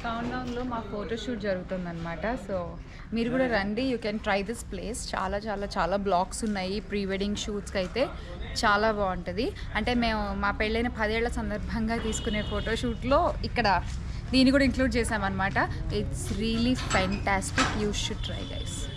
కౌంట్డౌన్లో మా ఫోటోషూట్ జరుగుతుందన్నమాట. సో మీరు కూడా రండి, you can try this place. చాలా చాలా చాలా బ్లాగ్స్ ఉన్నాయి ప్రీ వెడ్డింగ్ షూట్స్కి అయితే చాలా బాగుంటుంది. అంటే మేము మా పెళ్ళైన 10 ఏళ్ల సందర్భంగా తీసుకునే ఫోటోషూట్లో ఇక్కడ దీన్ని కూడా ఇంక్లూడ్ చేసామన్నమాట. It's really fantastic, you should try guys.